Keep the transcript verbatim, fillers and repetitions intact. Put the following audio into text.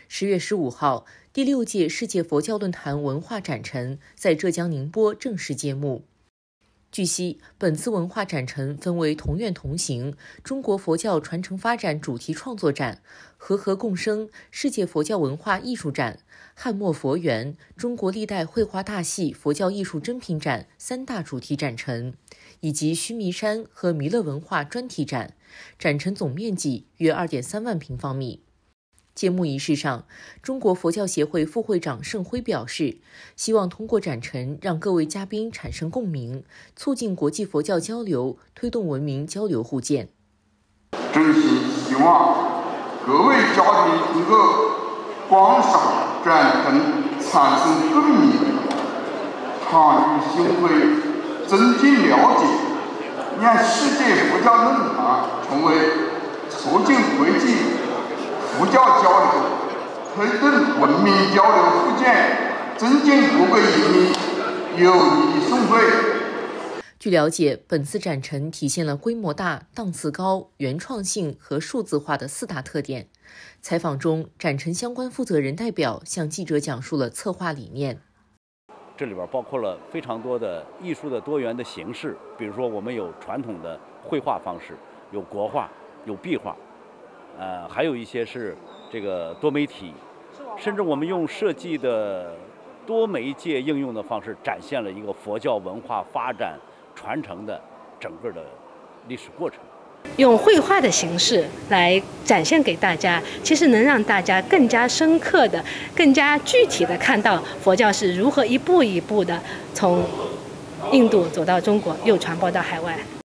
十月十五号，第六届世界佛教论坛文化展陈在浙江宁波正式揭幕。据悉，本次文化展陈分为同愿同行、中国佛教传承发展主题创作展、和合共生世界佛教文化艺术展、汉末佛缘、中国历代绘画大系佛教艺术珍品展三大主题展陈，以及须弥山和弥勒文化专题展。展陈总面积约 二点三万平方米。揭幕仪式上，中国佛教协会副会长盛辉表示，希望通过展陈让各位嘉宾产生共鸣，促进国际佛教交流，推动文明交流互鉴。 真心希望各位嘉宾通过观赏展陈产生共鸣，参与行会，增进了解，让世界佛教论坛成为促进国际佛教交流、推动文明交流互鉴、增进各国人民友谊的盛会。 据了解，本次展陈体现了规模大、档次高、原创性和数字化的四大特点。采访中，展陈相关负责人代表向记者讲述了策划理念。 这里边包括了非常多的艺术的多元的形式，比如说我们有传统的绘画方式，有国画，有壁画。呃，还有一些是这个多媒体，甚至我们用设计的多媒介应用的方式，展现了一个佛教文化发展传承的整个的历史过程。 用绘画的形式来展现给大家，其实能让大家更加深刻的、更加具体的看到佛教是如何一步一步的从印度走到中国，又传播到海外。